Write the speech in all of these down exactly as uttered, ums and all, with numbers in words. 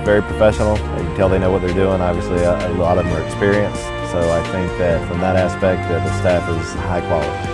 very professional. You can tell they know what they're doing. Obviously, a, a lot of them are experienced. So I think that from that aspect, that the staff is high quality.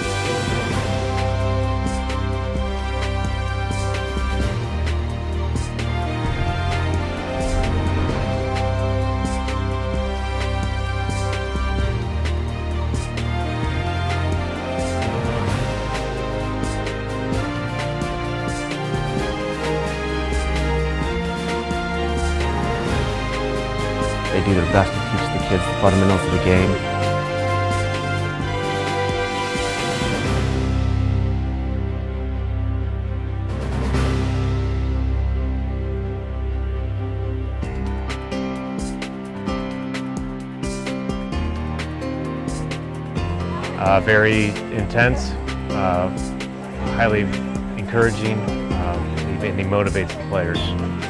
They do their best to teach the kids the fundamentals of the game. Uh, very intense, uh, highly encouraging, um, and he motivates the players.